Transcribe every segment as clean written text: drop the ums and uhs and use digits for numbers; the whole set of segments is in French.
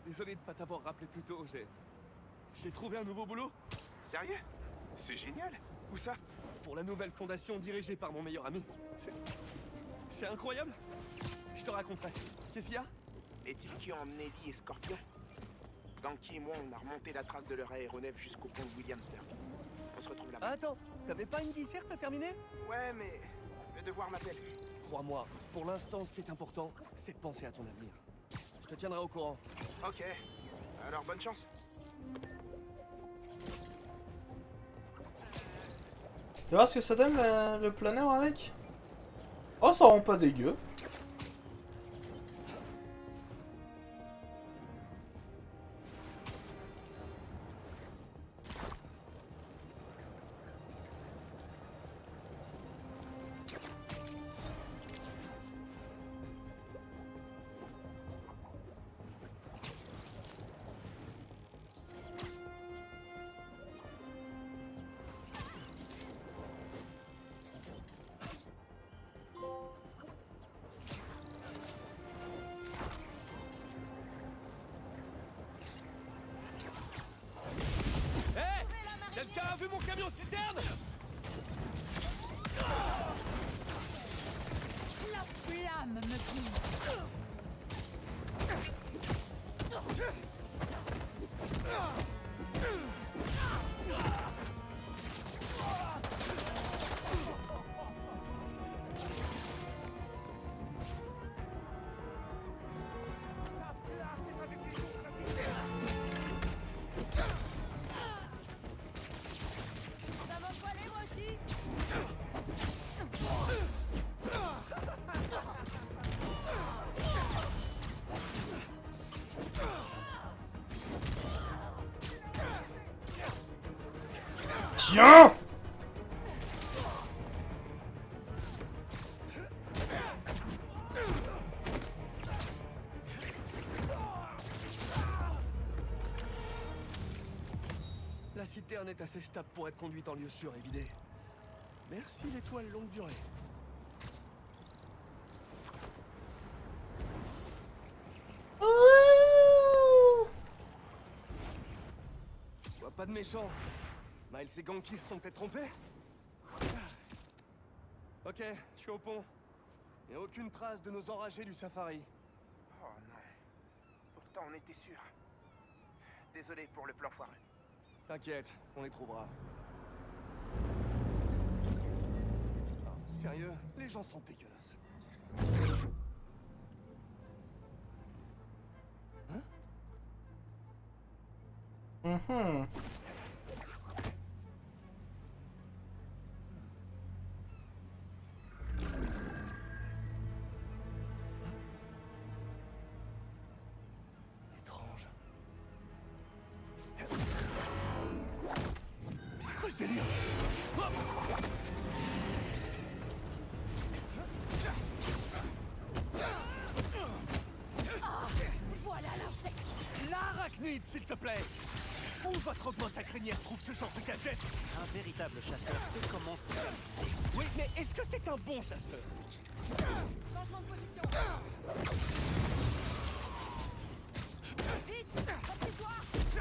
Désolé de pas t'avoir rappelé plus tôt, j'ai trouvé un nouveau boulot. Sérieux? C'est génial. Où ça? Pour la nouvelle fondation dirigée par mon meilleur ami. C'est incroyable. Je te raconterai. Qu'est-ce qu'il y a? Les types qui ont emmené Lee et Scorpion. Ganki et moi, on a remonté la trace de leur aéronef jusqu'au pont de Williamsburg. On se retrouve là-bas. Attends, t'avais pas une disserte à terminer? Ouais, mais le devoir m'appelle. Crois-moi, pour l'instant, ce qui est important, c'est de penser à ton avenir. Je te tiendrai au courant. Ok. Alors, bonne chance. Tu vois ce que ça donne le planeur avec? Oh, ça rend pas dégueu. Quelqu'un a vu mon camion citerne? La flamme me guide. Tiens! La citerne est assez stable pour être conduite en lieu sûr et vidé. Merci l'étoile longue durée. Je vois pas de méchants. Miles et Ganki se sont peut-être trompés. Ok, je suis au pont. Et aucune trace de nos enragés du safari. Oh non. Pourtant, on était sûr. Désolé pour le plan foireux. T'inquiète, on les trouvera. Ah, sérieux, les gens sont dégueulasses. Mhm. Étrange. C'est quoi ce délire? Voilà l'insecte. L'arachnide, s'il te plaît! Où votre boss à crinière trouve ce genre de gadget? Un véritable chasseur sait comment se faire. Oui, mais est-ce que c'est un bon chasseur? Changement de position. Vite, replie-toi.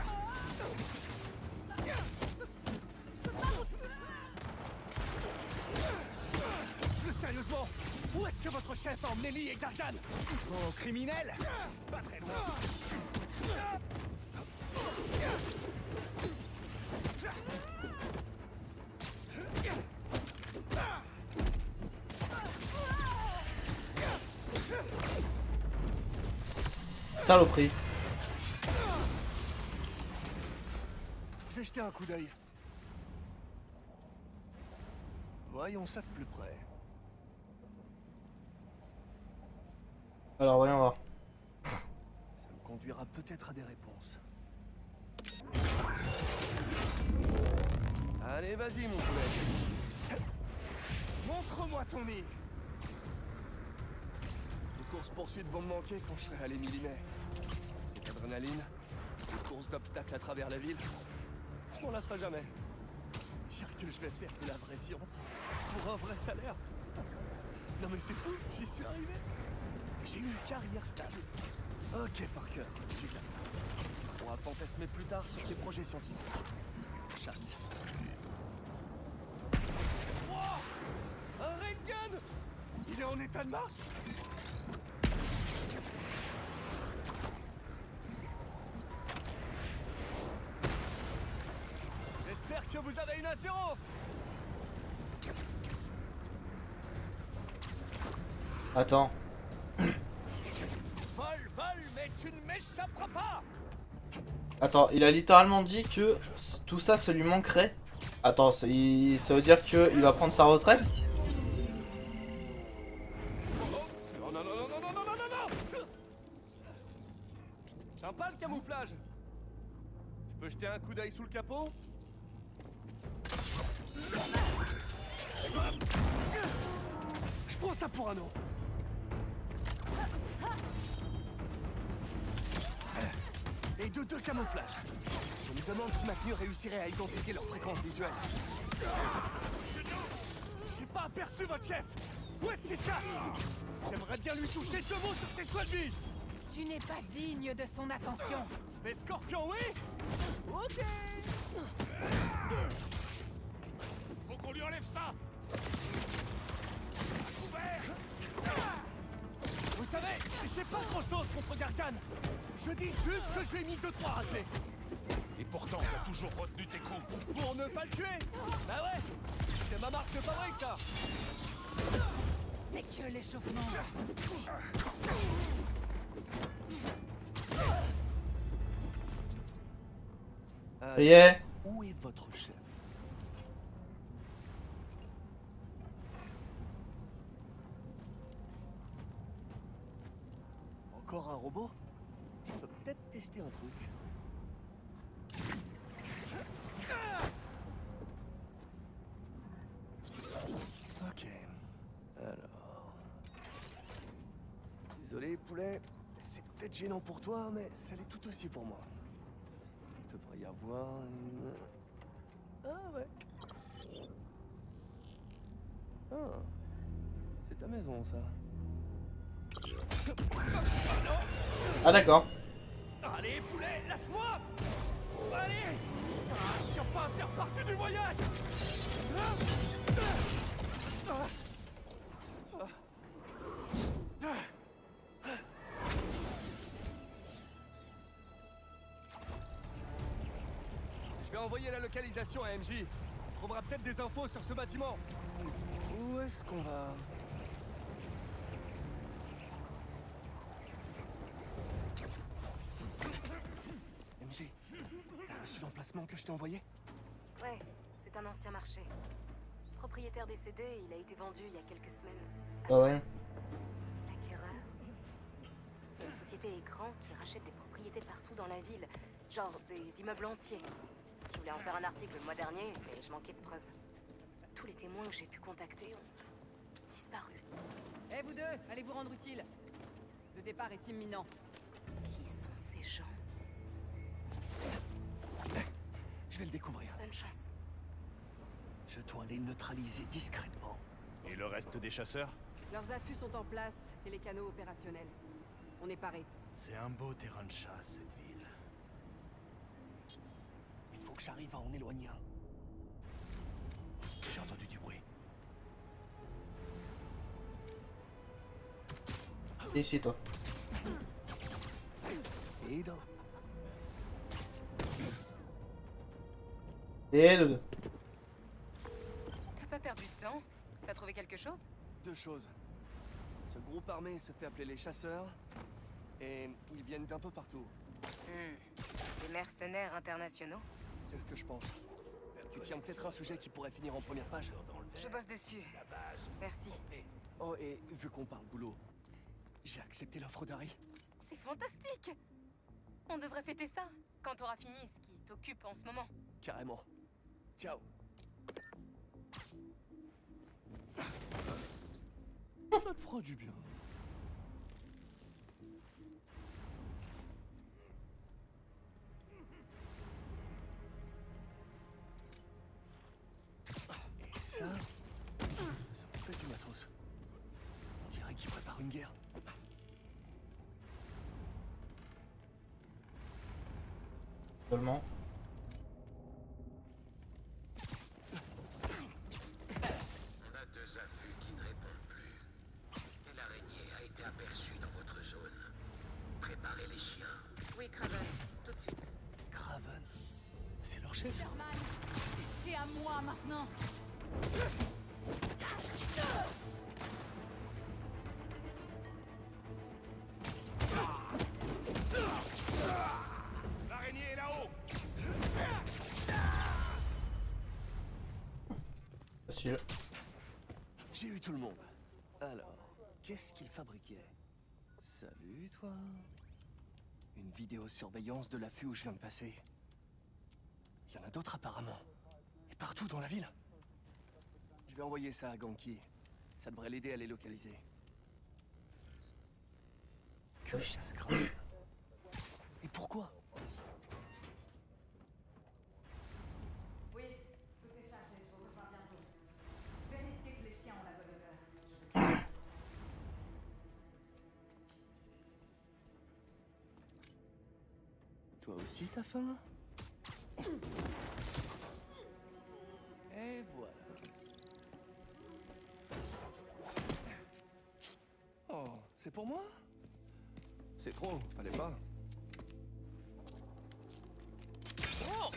Plus sérieusement, où est-ce que votre chef a emmené Lee et Gargan? Oh, criminel! Pas très loin. Saloperie. Je vais jeter un coup d'œil. Voyons ça de plus près. Alors, voyons voir. Ça me conduira peut-être à des réponses. Allez, vas-y, mon poulet. Montre-moi ton nid. Les courses-poursuites vont me manquer quand je serai à l'Émilimais. Cette adrénaline, les courses d'obstacles à travers la ville, je m'en lasserai jamais. Dire que je vais faire de la vraie science pour un vrai salaire. Non mais c'est fou, j'y suis arrivé. J'ai eu une carrière stable. Ok, Parker, tu l'as. On pourra fantasmer plus tard sur tes projets scientifiques. Chasse. Wow, un railgun! Il est en état de marche? J'espère que vous avez une assurance! Attends. Vol, mais tu ne m'échapperas pas! Attends, il a littéralement dit que tout ça, ça lui manquerait. Attends, ça veut dire qu'il va prendre sa retraite? Non, non, non, non, non, non, non, non, non! Sympa le camouflage! Je peux jeter un coup d'œil sous le capot? Je prends ça pour un nom. Et de deux camouflages. Je me demande si ma tenue réussirait à identifier leur fréquence visuelle. J'ai pas aperçu votre chef. Où est-ce qu'il se cache? J'aimerais bien lui toucher deux mots sur ses choix de vie. Tu n'es pas digne de son attention. Mais Scorpion, oui? Ok. Faut qu'on lui enlève ça. Vous savez, j'ai pas grand-chose contre Gargan. Je dis juste que je lui ai mis 2-3 raclés. Et pourtant, t'as toujours retenu tes coups. Pour ne pas le tuer. Bah ouais, c'est ma marque de fabrique, ça. C'est que l'échauffement. Ça y est. Où est votre chef? Encore un robot? Je peux peut-être tester un truc. Ok. Alors... Désolé, poulet. C'est peut-être gênant pour toi, mais ça l'est tout aussi pour moi. Il devrait y avoir une... Ah ouais. Ah. C'est ta maison, ça. Ah d'accord. Allez, poulet, lâche-moi! Allez! Tu vas pas à faire partie du voyage! Je vais envoyer la localisation à MJ. On trouvera peut-être des infos sur ce bâtiment. Où est-ce qu'on va? MJ, t'as reçu l'emplacement que je t'ai envoyé? Ouais, c'est un ancien marché. Propriétaire décédé, il a été vendu il y a quelques semaines. Ah ouais. L'acquéreur. C'est une société écran qui rachète des propriétés partout dans la ville. Genre des immeubles entiers. Je voulais en faire un article le mois dernier, mais je manquais de preuves. Tous les témoins que j'ai pu contacter ont disparu. Eh vous deux, allez vous rendre utile. Le départ est imminent. Qui sont ces gens? Je vais le découvrir. Bonne chance. Je dois les neutraliser discrètement. Et le reste des chasseurs? Leurs affûts sont en place et les canaux opérationnels. On est parés. C'est un beau terrain de chasse, cette ville. Il faut que j'arrive à en éloigner un. J'ai entendu du bruit. Ici toi. Edo. Et le deux. T'as pas perdu de temps? T'as trouvé quelque chose? Deux choses. Ce groupe armé se fait appeler les chasseurs. Et ils viennent d'un peu partout. Des mercenaires internationaux? C'est ce que je pense. Tu tiens peut-être un sujet qui pourrait finir en première page. Je bosse dessus. Merci. Oh, et vu qu'on parle boulot, j'ai accepté l'offre d'Harry. C'est fantastique! On devrait fêter ça quand t'auras fini ce qui t'occupe en ce moment. Carrément. Ciao. Ça te fera du bien. Et ça me fait du matos. On dirait qu'il prépare une guerre. Seulement. On a 2 affûts qui ne répondent plus. Et l'araignée a été aperçue dans votre zone. Préparez les chiens. Oui, Craven, tout de suite. Craven. C'est leur chef. Sherman, t'es à moi maintenant. L'araignée est là-haut. Facile. J'ai eu tout le monde. Alors, qu'est-ce qu'il fabriquait? Salut, toi. Une vidéosurveillance de l'affût où je viens de passer. Il y en a d'autres apparemment. Et partout dans la ville. Je vais envoyer ça à Ganki. Ça devrait l'aider à les localiser. Que chasse Craven. Et pourquoi? Oui, tout est chargé, je vous rejoins bientôt. Vérifiez que les chiens ont la bonne odeur. Toi aussi t'as faim? Et voilà. Oh, c'est pour moi? C'est trop, fallait pas. Oh!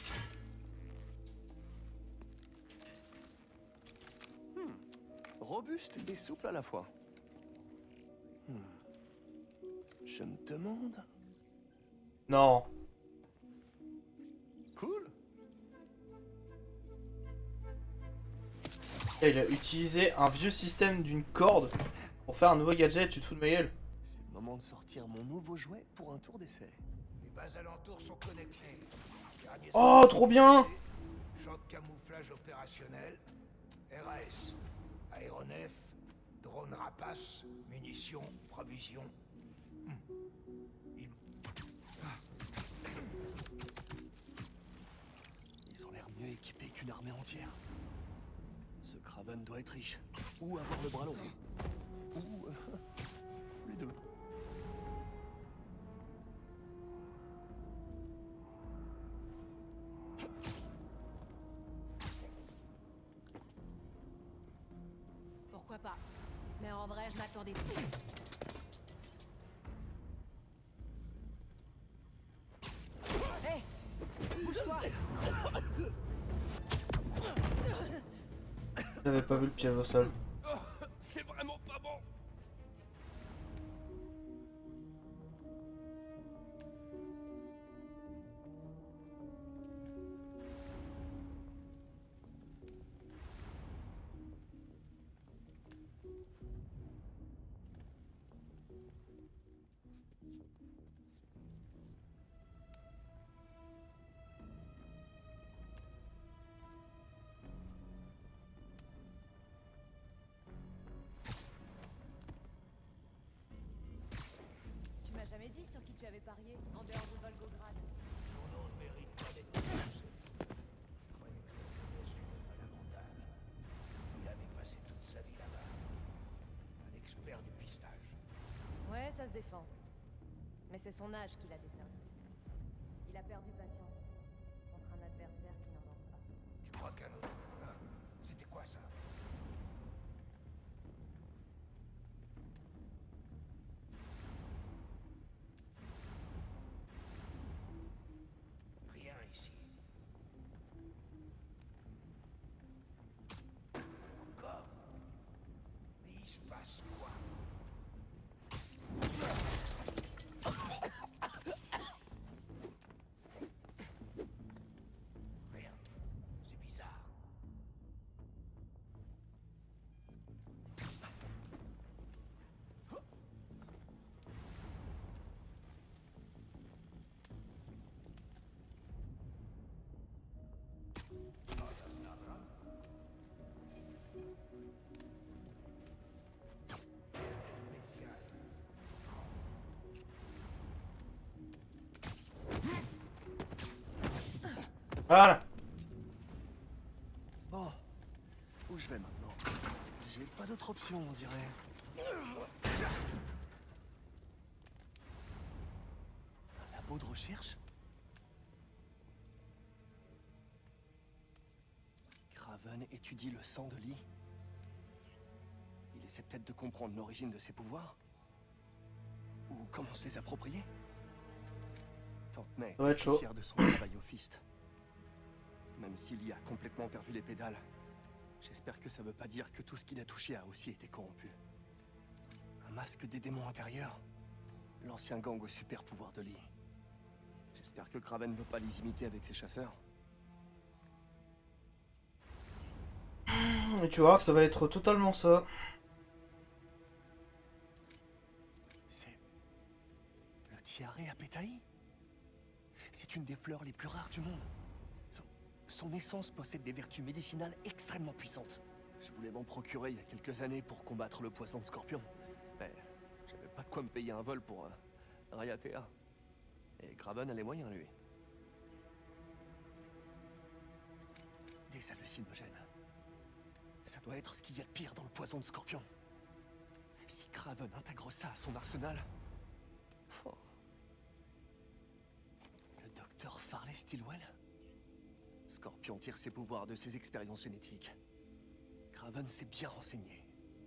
Robuste et souple à la fois. Je me demande... Non. Cool. Et il a utilisé un vieux système d'une corde pour faire un nouveau gadget, tu te fous de ma gueule. C'est le moment de sortir mon nouveau jouet pour un tour d'essai. Les bases alentours sont connectées. Garnier Oh, trop bien! champ de camouflage opérationnel. RAS. Aéronef. Drone rapace. Munitions. Provisions. Ils ont l'air mieux équipés qu'une armée entière. Ce Craven doit être riche. Ou avoir le bras long. Ou... les deux. Pourquoi pas? Mais en vrai, je m'attendais plus. Hé! Bouge-toi! J'avais pas vu le piège au sol. C'est vraiment pas bon. Tu m'as jamais dit sur qui tu avais parié, en dehors de Volgograd. Son nom ne mérite pas d'être prononcé. Croyez que la jeunesse lui donne l'avantage. Il avait passé toute sa vie là-bas. Un expert du pistage. Ouais, ça se défend. Mais c'est son âge qui l'a desservi. Il a perdu patience contre un adversaire qui n'en manque pas. Tu crois qu'un autre... Hein, c'était quoi ça? Rien ici. Encore. Mais il se passe quoi? Rien. C'est bizarre. Voilà. Bon, où je vais maintenant? J'ai pas d'autre option, on dirait. Un labo de recherche? Kraven étudie le sang de Lee. Il essaie peut-être de comprendre l'origine de ses pouvoirs. Ou comment se les approprier. Tante May Ça va être est chaud. fière de son travail au Fist. Même si Lee a complètement perdu les pédales, j'espère que ça veut pas dire que tout ce qu'il a touché a aussi été corrompu. Un masque des démons intérieurs. L'ancien gang au super pouvoir de Lee. J'espère que Kraven veut pas les imiter avec ses chasseurs. Et tu vois que ça va être totalement ça. C'est... le tiare à pétaï. C'est une des fleurs les plus rares du monde. Son essence possède des vertus médicinales extrêmement puissantes. Je voulais m'en procurer il y a quelques années pour combattre le poison de scorpion. Mais j'avais pas de quoi me payer un vol pour Raiatea. Et Kraven a les moyens, lui. Des hallucinogènes. Ça doit être ce qu'il y a de pire dans le poison de scorpion. Si Kraven intègre ça à son arsenal... Oh. Le docteur Farley Stillwell? Scorpion tire ses pouvoirs de ses expériences génétiques. Kraven s'est bien renseigné.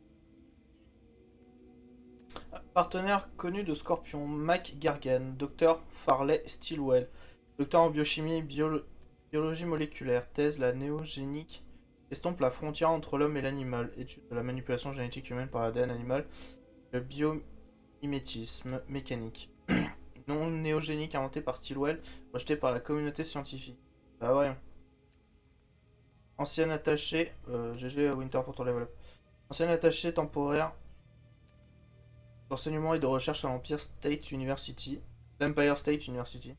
Partenaire connu de Scorpion, Mac Gargan, Dr Farley Stillwell, docteur en biochimie, biologie moléculaire, thèse la néogénique, estompe la frontière entre l'homme et l'animal, étude de la manipulation génétique humaine par l'ADN animal, le biomimétisme mécanique. Non néogénique inventé par Stillwell, rejeté par la communauté scientifique. Ah voyons. Ancien attaché, GG Winter pour ton level up. Ancien attaché temporaire d'enseignement et de recherche à l'Empire State University. L'Empire State University.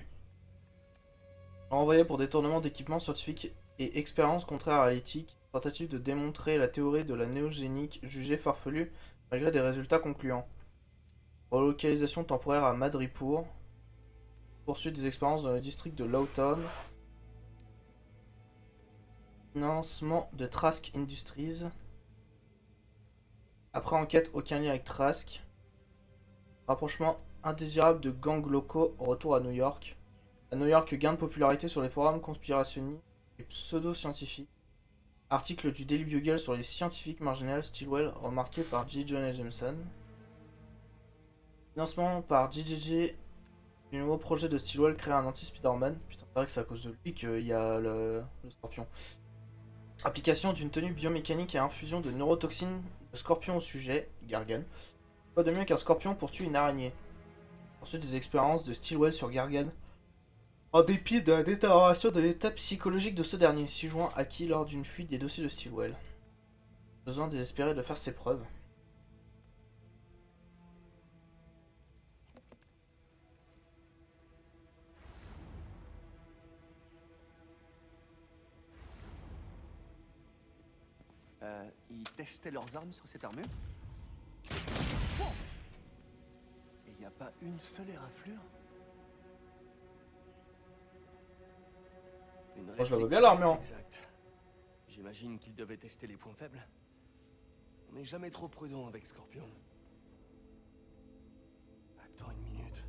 Envoyé pour détournement d'équipements scientifiques et expériences contraires à l'éthique. Tentative de démontrer la théorie de la néogénique jugée farfelue malgré des résultats concluants. Relocalisation temporaire à Madripoor. Poursuite des expériences dans le district de Lawton. Financement de Trask Industries. Après enquête, aucun lien avec Trask. Rapprochement indésirable de gangs locaux, retour à New York. À New York, gain de popularité sur les forums conspirationnistes et pseudo-scientifiques. Article du Daily Bugle sur les scientifiques marginales Stillwell, remarqué par J. Jonah Jameson. Financement par JJJ du nouveau projet de Stillwell, créer un anti-Spider-Man. Putain, c'est vrai que c'est à cause de lui qu'il y a le scorpion. Application d'une tenue biomécanique et infusion de neurotoxines de scorpion au sujet, Gargan. Pas de mieux qu'un scorpion pour tuer une araignée. Ensuite des expériences de Stillwell sur Gargan. En dépit de la détérioration de l'état psychologique de ce dernier, 6 juin acquis lors d'une fuite des dossiers de Stillwell. Besoin désespéré de faire ses preuves. Ils testaient leurs armes sur cette armure. Et il n'y a pas une seule éraflure. Moi je la veux bien l'armure. Exact. J'imagine qu'ils devaient tester les points faibles. On n'est jamais trop prudent avec Scorpion. Attends une minute.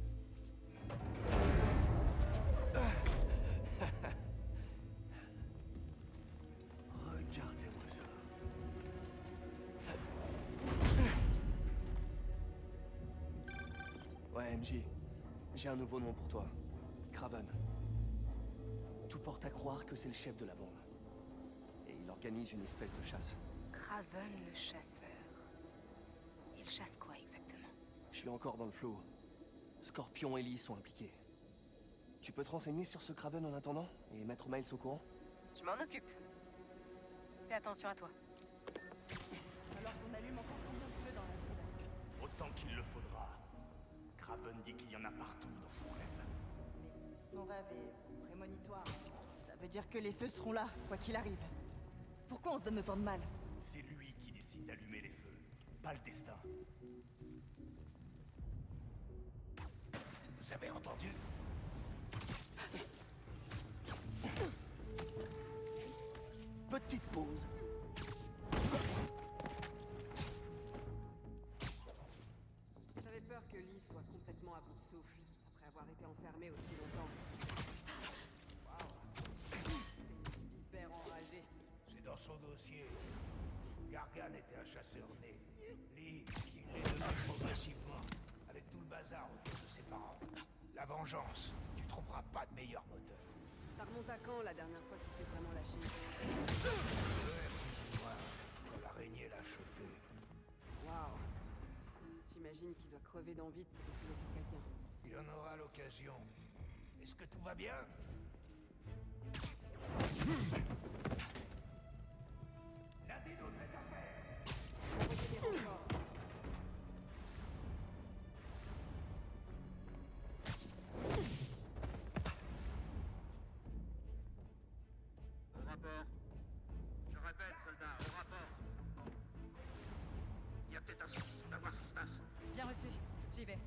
Regardez-moi ça. Ouais, MJ. J'ai un nouveau nom pour toi. Kraven. Tout porte à croire que c'est le chef de la bande. Et il organise une espèce de chasse. Kraven le chasseur. Il chasse quoi exactement? Je suis encore dans le flou. Scorpion et Lee sont impliqués. Tu peux te renseigner sur ce Kraven en attendant et mettre Miles au courant? Je m'en occupe. Fais attention à toi. Alors qu'on allume encore combien de feux dans la ville? Autant qu'il le faudra. Kraven dit qu'il y en a partout dans son rêve. Mais si son rêve est prémonitoire, ça veut dire que les feux seront là, quoi qu'il arrive. Pourquoi on se donne autant de mal? C'est lui qui décide d'allumer les feux, pas le destin. Vous avez entendu? Petite pause. J'avais peur que Lee soit complètement à bout de souffle, après avoir été enfermé aussi longtemps. Waouh. Hyper enragé. J'ai son dossier. Gargan était un chasseur né. Lee, il l'est devenu progressivement, avec tout le bazar autour de ses parents. La vengeance, tu trouveras pas de meilleur moteur. Ça remonte à quand la dernière fois qu'il s'est vraiment lâché? Quand l'araignée l'a chopé. Waouh. J'imagine qu'il doit crever d'envie de se défouler sur quelqu'un. Il en aura l'occasion. Est-ce que tout va bien? La dénote est à faire. Envoyez des renforts. Au rapport. Je répète, soldat, au rapport. Il y a peut-être un souci, on va voir ce qui se passe. Bien reçu. J'y vais.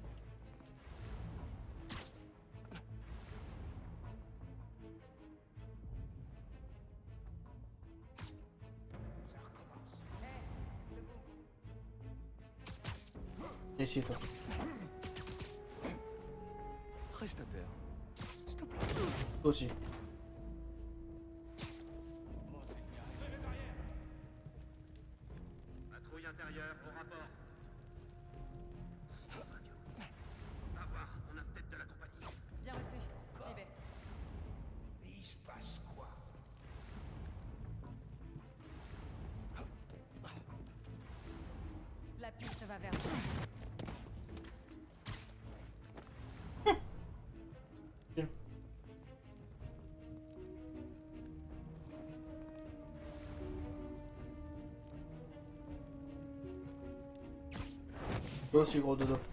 Ça recommence. Viens ici, toi. Reste à terre. S'il te plaît. Toi aussi. Patrouille intérieure, au rapport. Silence radio. Va voir, on a peut-être de la compagnie. Bien reçu. J'y vais. Mais il se passe quoi? La piste va vers vous. Toi aussi, gros dodo.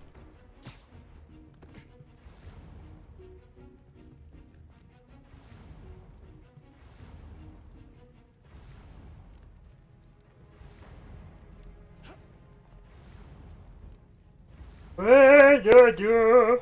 Ouais, dodo.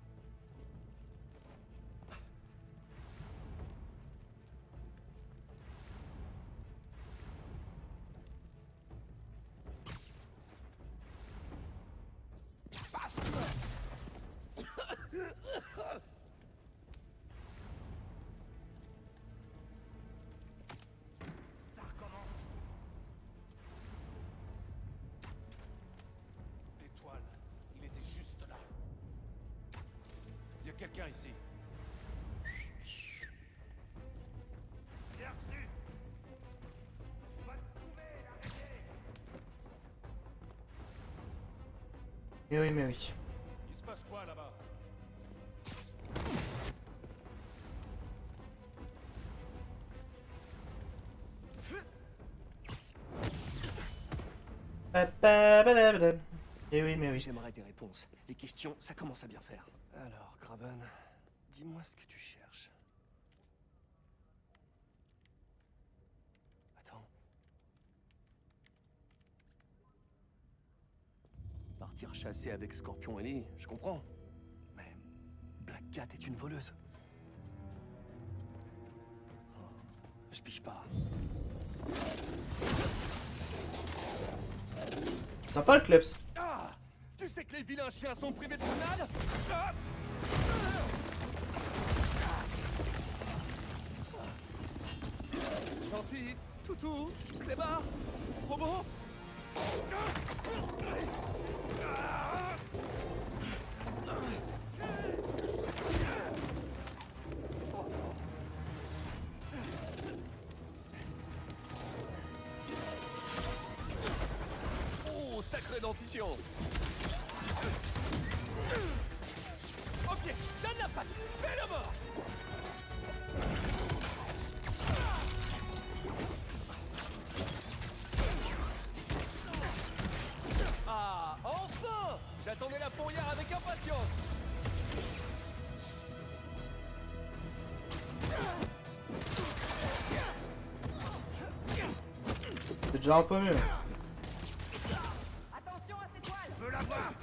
Ça recommence. L'étoile, il était juste là. Il y a quelqu'un ici. Bien reçu. On va te trouver, l'araignée. Mais oui, mais oui. Il se passe quoi là-bas? Mais oui, mais oui. J'aimerais des réponses. Les questions, ça commence à bien faire. Alors, Craven, dis-moi ce que tu cherches. Attends. Partir chasser avec Scorpion et Lee, je comprends. Mais Black Cat est une voleuse. Oh, je pige pas. Sympa le kleps. Ah! Tu sais que les vilains chiens sont privés de grenades? Ah! Gentil, toutou, clébard, robot. Oh, sacrée dentition. Ok, donne la patte, fais le mort. Ah, enfin! J'attendais la fourrière avec impatience. C'est déjà un peu mieux. Attention à cette toile! Je veux la voir.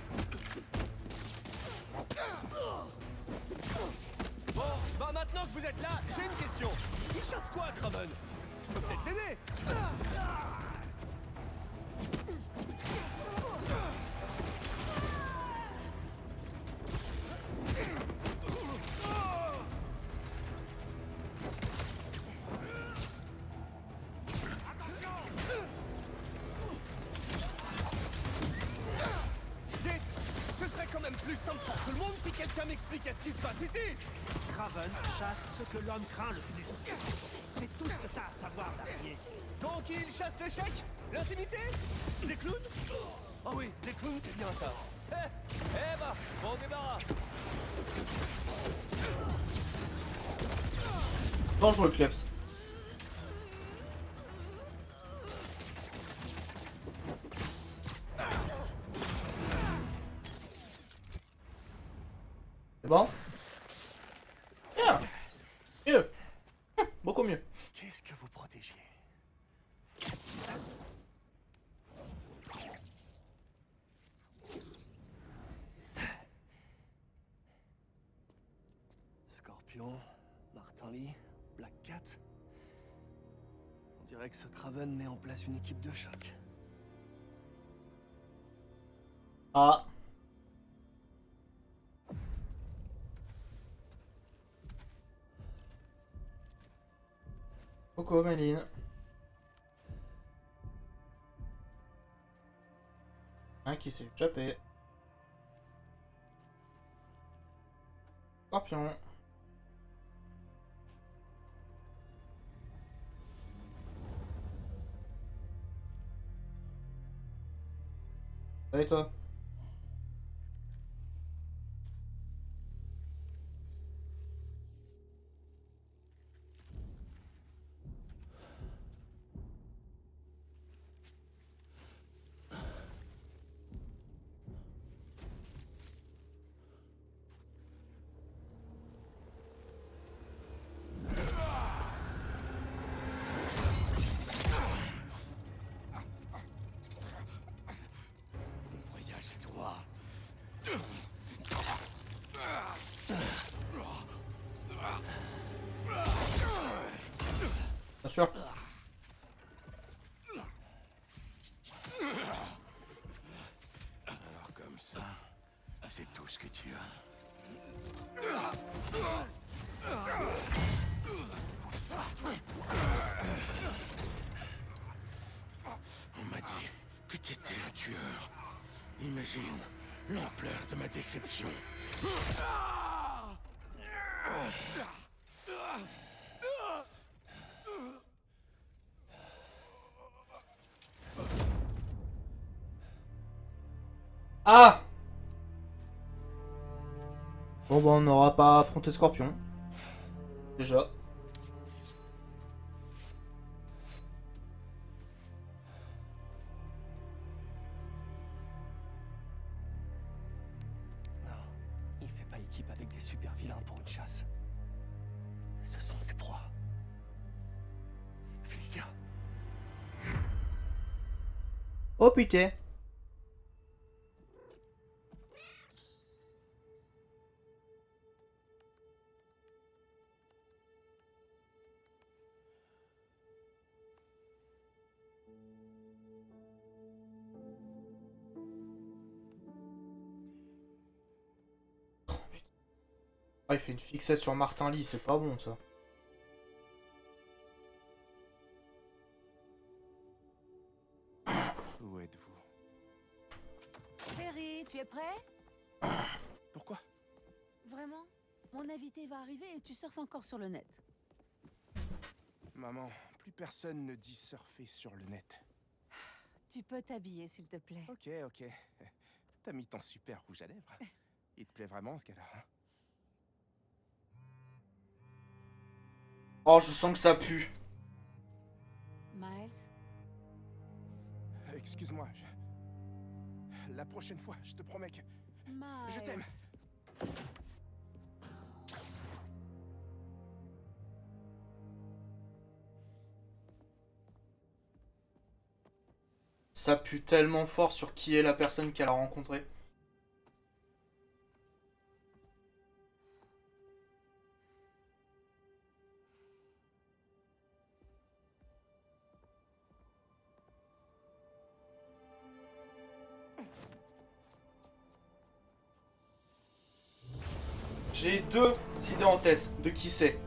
Bon, bah maintenant que vous êtes là, j'ai une question. Il chasse quoi, Craven? Je peux peut-être l'aider. simple pour tout le monde si quelqu'un m'expliquait ce qui se passe ici. Craven chasse ce que l'homme craint le plus. C'est tout ce que t'as à savoir, l'araignée. Donc il chasse l'échec, l'intimité, les clowns. Oh oui, les clowns c'est bien ça. Eh bah, bon débarras. Dangereux, Klebs. C'est bon? Bien. Mieux. Beaucoup mieux. Qu'est-ce que vous protégez? Scorpion, Martin Lee, Black Cat. On dirait que ce Craven met en place une équipe de choc. Ah. Coucou, Méline. Un qui s'est échappé. Scorpion. Et toi? Voyage à toi. Bien sûr. Alors comme ça, c'est tout ce que tu as. On m'a dit que tu étais un tueur. Imagine l'ampleur de ma déception. Ah! Bon bah on n'aura pas affronté Scorpion. Déjà. Non, il fait pas équipe avec des super vilains pour une chasse. Ce sont ses proies. Félicia. Oh putain. Ah, il fait une fixette sur Martin Lee, c'est pas bon ça. Où êtes-vous? Perry, tu es prêt? Pourquoi? Vraiment? Mon invité va arriver et tu surfes encore sur le net. Maman, plus personne ne dit surfer sur le net. Tu peux t'habiller, s'il te plaît. Ok, ok. T'as mis ton super rouge à lèvres. Il te plaît vraiment ce gars-là, hein? Oh, je sens que ça pue. Miles? Excuse-moi, la prochaine fois, je te promets que... Miles. Je t'aime. Ça pue tellement fort sur qui est la personne qu'elle a rencontrée. J'ai deux idées en tête de qui c'est.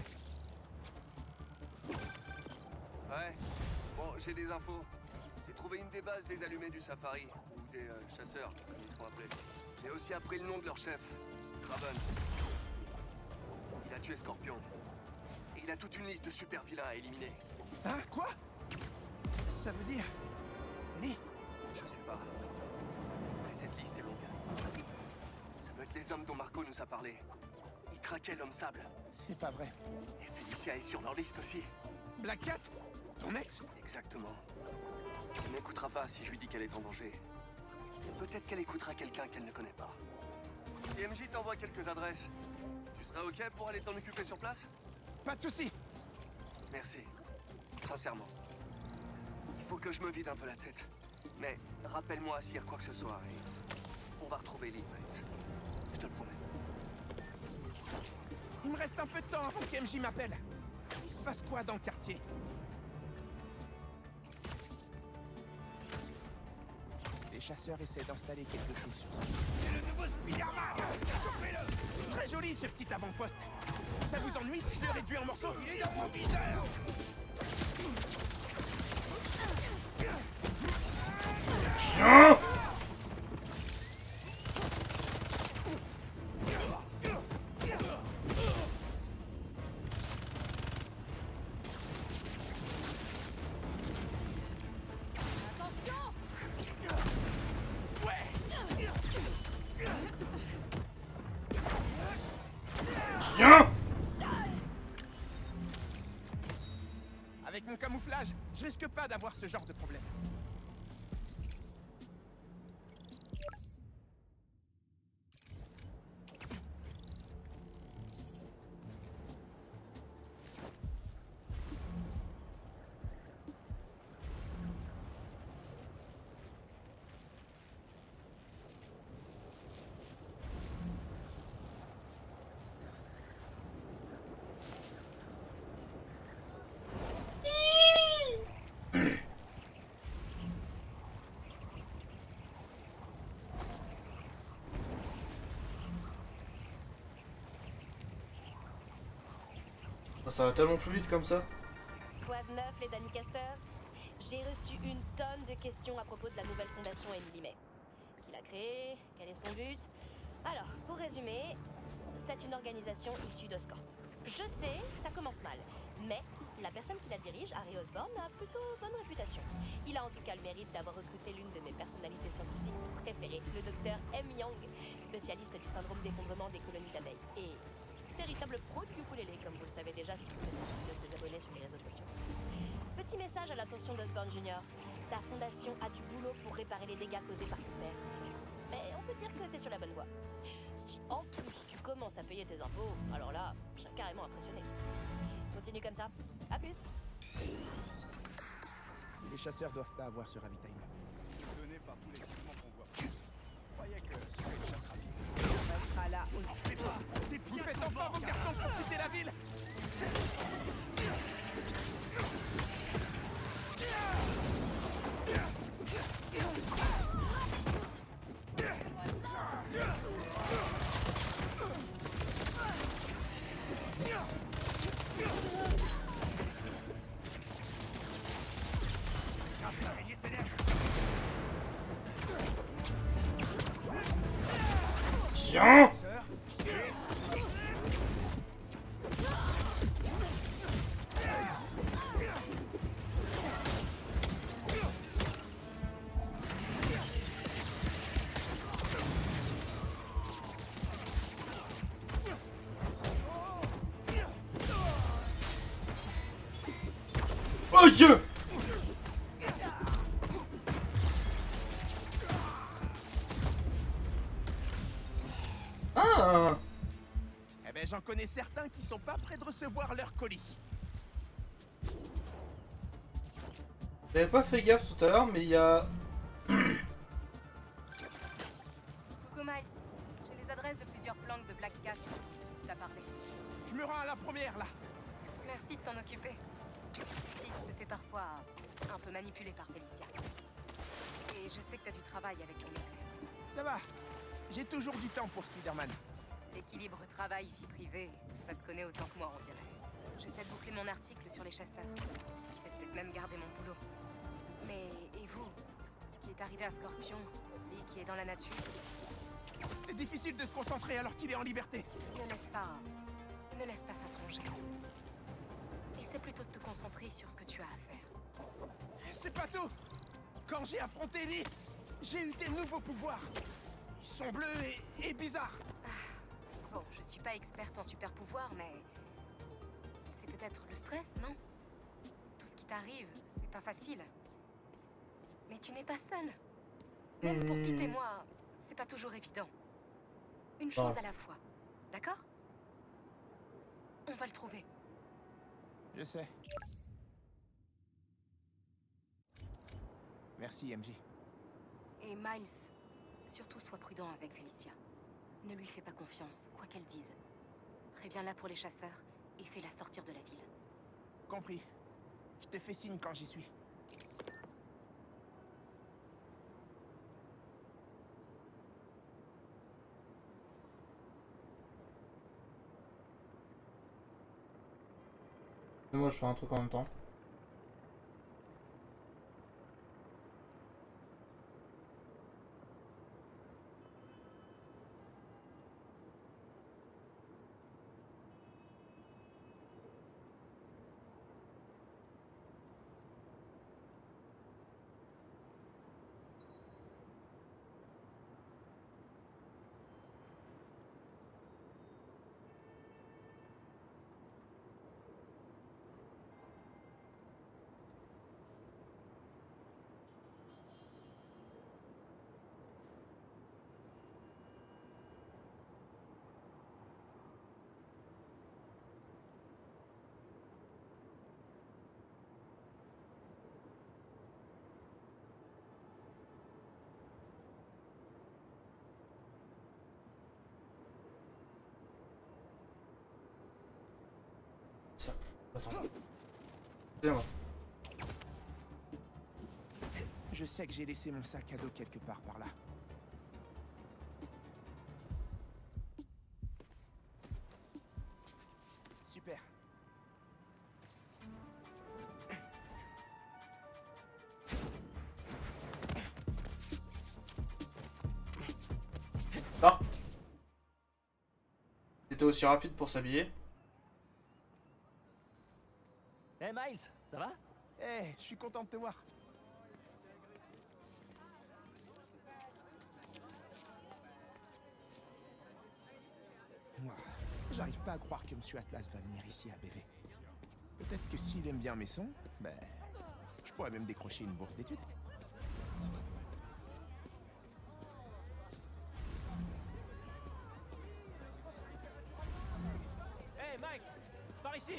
Ouais, bon, j'ai des infos. J'ai trouvé trouvé une des bases des allumés du safari, ou des chasseurs, comme ils sont appelés. J'ai aussi appris le nom de leur chef, Kraven. Il a tué Scorpion. Et il a toute une liste de super vilains à éliminer. Hein? Quoi? Ça veut dire... Lee? Je sais pas. Mais cette liste est longue. Ça peut être les hommes dont Marco nous a parlé. Ils traquaient l'homme sable. C'est pas vrai. Et Félicia est sur leur liste aussi. Black Cat? Ton ex? Exactement. Elle n'écoutera pas si je lui dis qu'elle est en danger. Et peut-être qu'elle écoutera quelqu'un qu'elle ne connaît pas. Si MJ t'envoie quelques adresses, tu seras OK pour aller t'en occuper sur place? Pas de soucis. Merci. Sincèrement. Il faut que je me vide un peu la tête. Mais rappelle-moi s'il y a quoi que ce soit et on va retrouver Lee, Miles. Je te le promets. Il me reste un peu de temps avant qu'MJ m'appelle. Il se passe quoi dans le quartier? Les chasseurs essaient d'installer quelque chose sur ce... C'est le nouveau Spider-Man! Chopez-le! Très joli ce petit avant-poste. Ça vous ennuie si je le réduis en morceaux? Il est dans mon viseur! Tiens! Tiens! Avec mon camouflage, je risque pas d'avoir ce genre de problème. Ça va tellement plus vite comme ça. Quoi de neuf, les Danny Caster? J'ai reçu une tonne de questions à propos de la nouvelle fondation Emily May. Qui l'a créée? Quel est son but? Alors, pour résumer, c'est une organisation issue de Scorp. Je sais, ça commence mal, mais la personne qui la dirige, Harry Osborn, a plutôt bonne réputation. Il a en tout cas le mérite d'avoir recruté l'une de mes personnalités scientifiques préférées, le docteur M. Young, spécialiste du syndrome d'effondrement des colonies d'abeilles. Et véritable pro du ukulélé, comme vous le savez déjà si vous êtes de ses abonnés sur les réseaux sociaux. Petit message à l'attention d'Osborn Jr. Ta fondation a du boulot pour réparer les dégâts causés par ton père. Mais on peut dire que t'es sur la bonne voie. Si en plus tu commences à payer tes impôts, alors là, je suis carrément impressionné. Continue comme ça. À plus. Les chasseurs doivent pas avoir ce ravitaillement. Donné par tous les équipements qu'on voit. Je croyais que c'était une chasse rapide. On sera là aussi. Vous faites enfin vos cartons pour quitter la ville? Tiens! Oh Dieu! Ah! Eh ben j'en connais certains qui sont pas prêts de recevoir leur colis. J'avais pas fait gaffe tout à l'heure, mais il y a... Coucou Miles, j'ai les adresses de plusieurs planques de Black Cat. T'as parlé. Je me rends à la première là. Merci de t'en occuper. Pete se fait parfois un peu manipuler par Félicia. Et je sais que t'as du travail avec ton ex. Ça va. J'ai toujours du temps pour Spider-Man. L'équilibre travail-vie privée, ça te connaît autant que moi, on dirait. J'essaie de boucler mon article sur les chasseurs. Je vais peut-être même garder mon boulot. Mais, et vous? arrivé à Scorpion, Lee qui est dans la nature? C'est difficile de se concentrer alors qu'il est en liberté. Ne laisse pas ça te ronger. Essaie plutôt de te concentrer sur ce que tu as à faire. C'est pas tout. Quand j'ai affronté Lee, j'ai eu des nouveaux pouvoirs. Ils sont bleus et bizarres. Bon, je suis pas experte en super pouvoirs, mais c'est peut-être le stress, non? Tout ce qui t'arrive, c'est pas facile. Mais tu n'es pas seul. Même pour Pete et moi, c'est pas toujours évident. Une chose à la fois, d'accord? On va le trouver. Je sais. Merci, MJ. Et Miles, surtout sois prudent avec Felicia. Ne lui fais pas confiance, quoi qu'elle dise. Préviens-la pour les chasseurs et fais-la sortir de la ville. Compris. Je te fais signe quand j'y suis. Moi je fais un truc en même temps. Attends. Excusez-moi. Je sais que j'ai laissé mon sac à dos quelque part par là. Super. Ah. C'était aussi rapide pour s'habiller. Hey Miles, ça va? Je suis content de te voir. J'arrive pas à croire que Monsieur Atlas va venir ici à BV. Peut-être que s'il aime bien mes sons, ben, je pourrais même décrocher une bourse d'études. Hey Miles, par ici!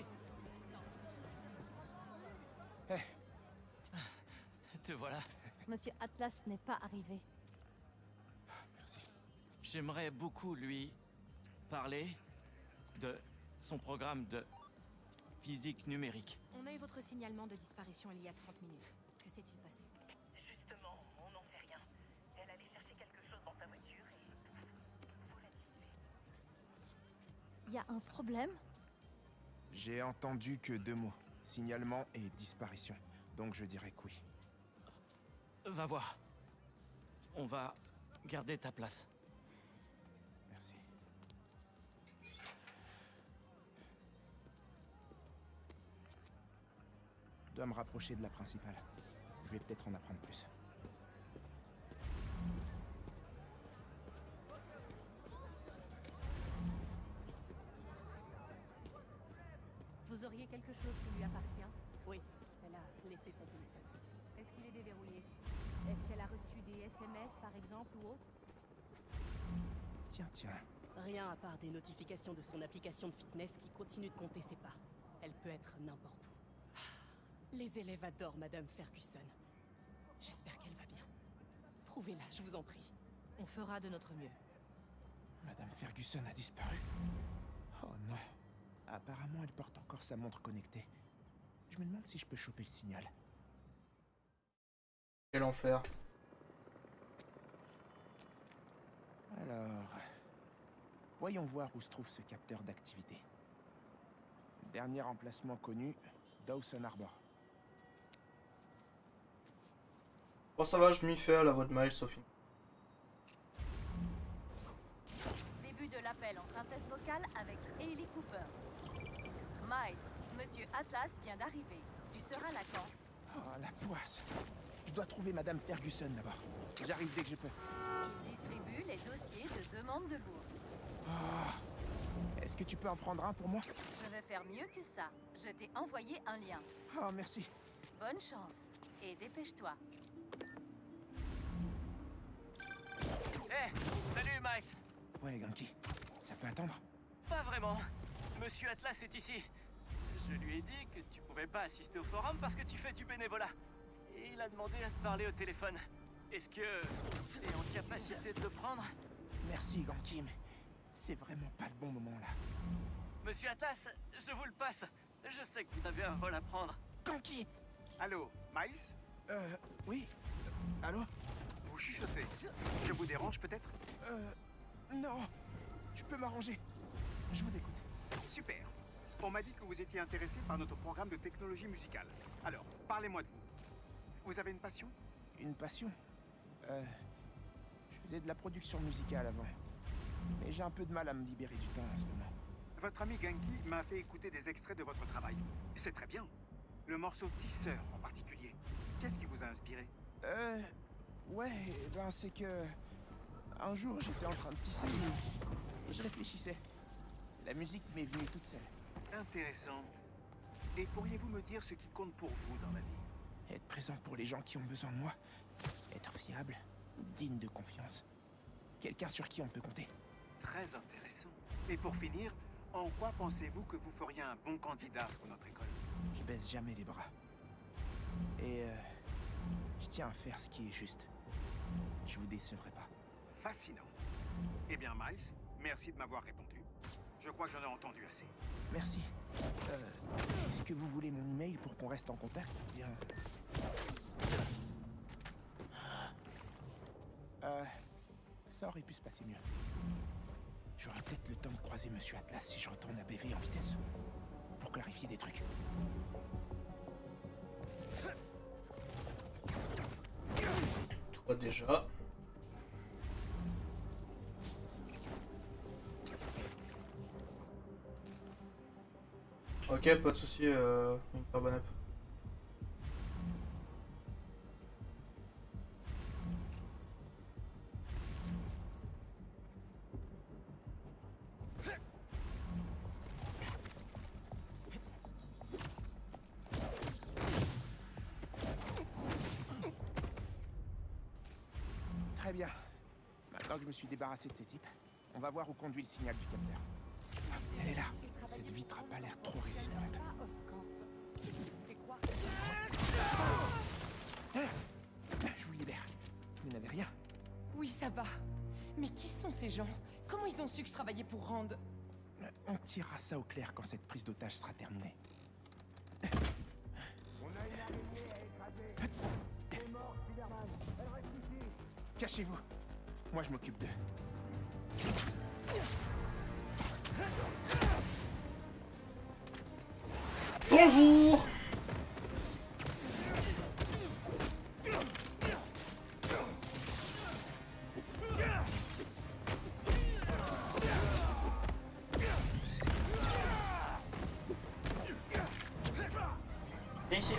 Te voilà. Monsieur Atlas n'est pas arrivé. Merci. J'aimerais beaucoup lui parler de son programme de physique numérique. On a eu votre signalement de disparition il y a 30 minutes. Que s'est-il passé? Justement, on n'en sait rien. Elle allait chercher quelque chose dans sa voiture et... faut la discuter. Il y a un problème? J'ai entendu que 2 mots. Signalement et disparition. Donc je dirais que oui. Va voir. On va garder ta place. Merci. Je dois me rapprocher de la principale. Je vais peut-être en apprendre plus. Vous auriez quelque chose qui lui appartient? Oui, elle a laissé son téléphone. Est-ce qu'il est déverrouillé? Est-ce qu'elle a reçu des SMS par exemple ou autre? Tiens. Rien à part des notifications de son application de fitness qui continue de compter ses pas. Elle peut être n'importe où. Les élèves adorent Madame Ferguson. J'espère qu'elle va bien. Trouvez-la, je vous en prie. On fera de notre mieux. Madame Ferguson a disparu. Oh non. Apparemment, elle porte encore sa montre connectée. Je me demande si je peux choper le signal. Quel enfer. Alors... voyons voir où se trouve ce capteur d'activité. Dernier emplacement connu, Dawson Harbor. Bon, ça va, je m'y fais à la voix de Miles au final. Début de l'appel en synthèse vocale avec Hailey Cooper. Miles, Monsieur Atlas vient d'arriver. Tu seras là quand? Oh, la poisse. Je dois trouver Madame Ferguson d'abord. J'arrive dès que je peux. Il distribue les dossiers de demande de bourse. Oh. Est-ce que tu peux en prendre un pour moi? Je vais faire mieux que ça. Je t'ai envoyé un lien. Oh, merci. Bonne chance. Et dépêche-toi. Hé, salut Max. Ouais, Ganki. Ça peut attendre? Pas vraiment. Monsieur Atlas est ici. Je lui ai dit que tu pouvais pas assister au forum parce que tu fais du bénévolat. Et il a demandé à te parler au téléphone. Est-ce que t'es en capacité de le prendre? Merci, Ganki, mais c'est vraiment pas le bon moment là. Monsieur Atlas, je vous le passe. Je sais que vous avez un rôle à prendre. Ganki! Allô, Miles? Oui. Allô? Vous chuchotez. Je vous dérange peut-être? Non. Je peux m'arranger. Je vous écoute. Super. On m'a dit que vous étiez intéressé par notre programme de technologie musicale. Alors, parlez-moi de vous. Vous avez une passion? Une passion? Je faisais de la production musicale avant. Mais j'ai un peu de mal à me libérer du temps en ce moment. Votre ami Ganki m'a fait écouter des extraits de votre travail. C'est très bien. Le morceau Tisseur en particulier. Qu'est-ce qui vous a inspiré? Ouais, ben c'est que... Un jour, j'étais en train de tisser et je réfléchissais. La musique m'est venue toute seule. Intéressant. Et pourriez-vous me dire ce qui compte pour vous dans la vie? Être présent pour les gens qui ont besoin de moi. Être fiable, digne de confiance. Quelqu'un sur qui on peut compter. Très intéressant. Et pour finir, en quoi pensez-vous que vous feriez un bon candidat pour notre école? Je baisse jamais les bras. Et je tiens à faire ce qui est juste. Je vous décevrai pas. Fascinant. Eh bien, Miles, merci de m'avoir répondu. Je crois que j'en ai entendu assez. Merci. Est-ce que vous voulez mon email pour qu'on reste en contact? Bien. Ça aurait pu se passer mieux. J'aurai peut-être le temps de croiser Monsieur Atlas si je retourne à BV en vitesse. Pour clarifier des trucs. Toi déjà. Ok, pas de soucis, une carbone up. Très bien. Maintenant que je me suis débarrassé de ces types, on va voir où conduit le signal du capteur. Ah, elle est là. Cette vitre a pas l'air trop résistante. Je vous libère. Vous n'avez rien? Oui, ça va. Mais qui sont ces gens? Comment ils ont su que je travaillais pour Rand? On tirera ça au clair quand cette prise d'otage sera terminée. On a une araignée à écraser. C'est mort, Spider-Man. Elle reste ici. Cachez-vous. Moi, je m'occupe d'eux. Bonjour. Viens ici.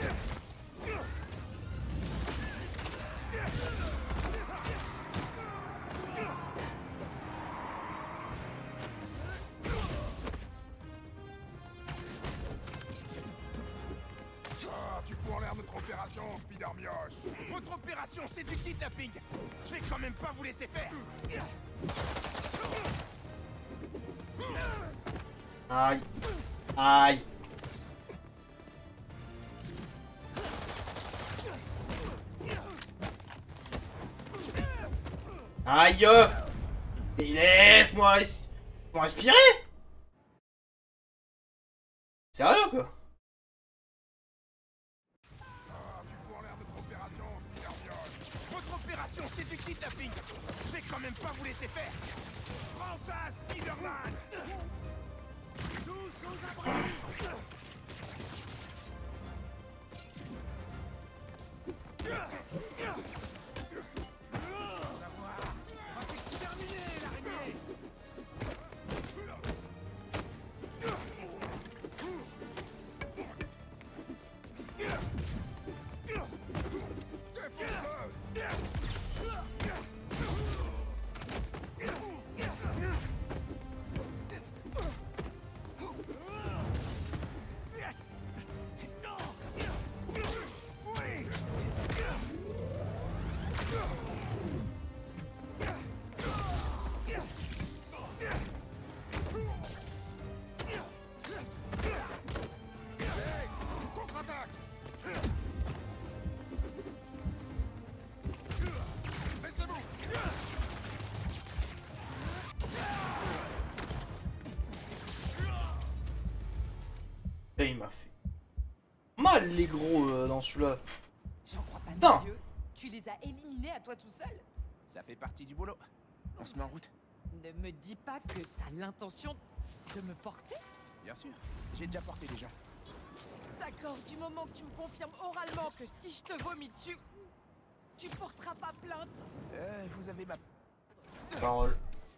Tu fous en l'air notre opération, Spider-Mioche. Votre opération, c'est du kidnapping. Je vais quand même pas vous laisser faire. Aïe. Aïe. Aïe. Mais laisse-moi respirer. Sérieux quoi? Votre opération, c'est du kidnapping. Je vais quand même pas vous laisser faire. Prends ça, Spider-Man. Tous aux abris. Et il m'a fait mal les gros dans celui-là. J'en crois pas Putain. mes yeux. Tu les as éliminés à toi tout seul? Ça fait partie du boulot. On se met en route. Ne me dis pas que t'as l'intention de me porter? Bien sûr. J'ai déjà porté déjà. D'accord, du moment que tu me confirmes oralement que si je te vomis dessus, tu porteras pas plainte. Vous avez ma... Parole.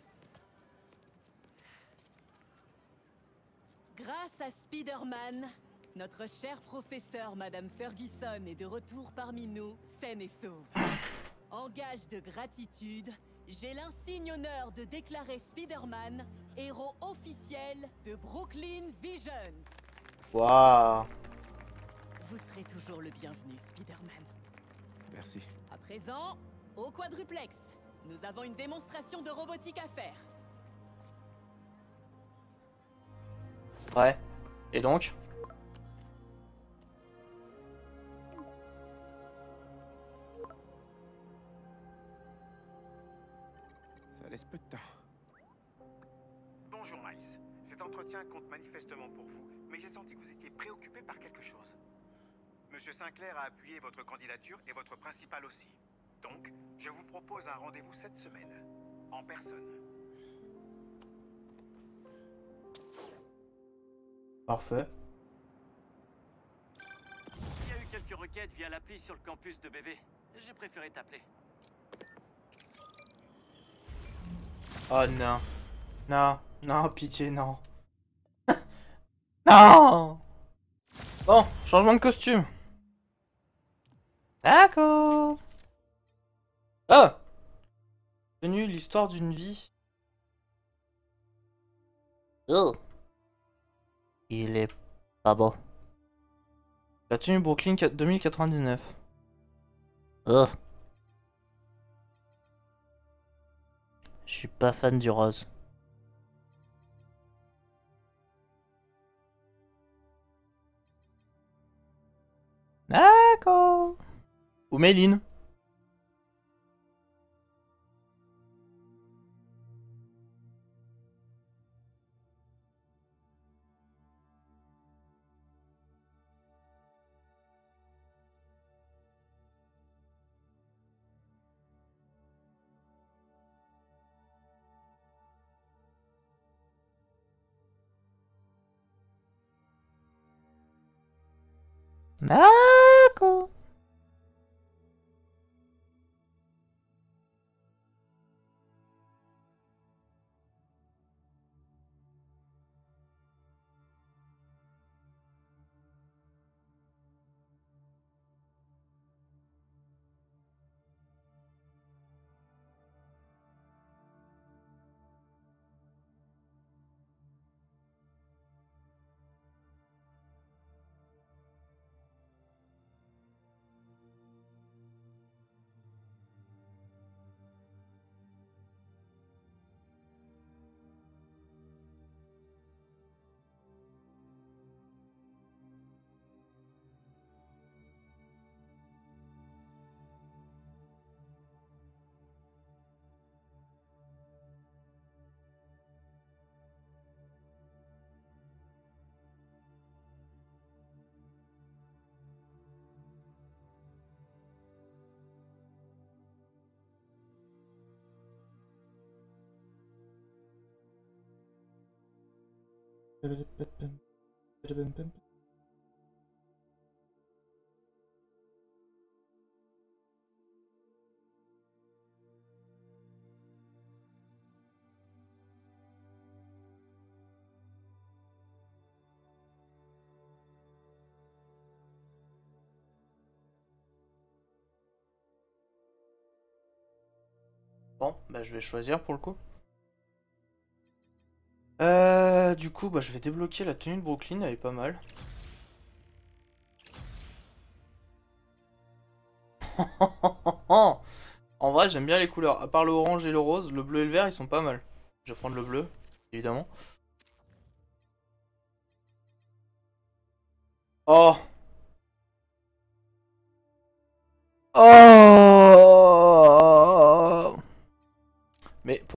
Grâce à Spider-Man, notre cher professeur Madame Ferguson est de retour parmi nous, saine et sauve. En gage de gratitude, j'ai l'insigne honneur de déclarer Spider-Man héros officiel de Brooklyn Visions. Waouh. Vous serez toujours le bienvenu, Spider-Man. Merci. À présent, au quadruplex, nous avons une démonstration de robotique à faire. Ouais. Et donc? Ça laisse peu de temps. Bonjour Miles. Cet entretien compte manifestement pour vous, mais j'ai senti que vous étiez préoccupé par quelque chose. Monsieur Sinclair a appuyé votre candidature et votre principal aussi. Donc, je vous propose un rendez-vous cette semaine, en personne. Parfait. Il y a eu quelques requêtes via l'appli sur le campus de BV. J'ai préféré t'appeler. Oh non. Non. Non, pitié, non. Non. Bon, changement de costume. D'accord. Ah. Tenue l'histoire d'une vie. Oh. Il est pas beau. La tenue Brooklyn 2099. Oh. Je suis pas fan du rose. D'accord. Ou Méline. D'accord. Bon, bah je vais choisir pour le coup. Du coup, bah je vais débloquer la tenue de Brooklyn, elle est pas mal. En vrai, j'aime bien les couleurs. À part le orange et le rose, le bleu et le vert, ils sont pas mal. Je vais prendre le bleu, évidemment. Oh! Oh! Mais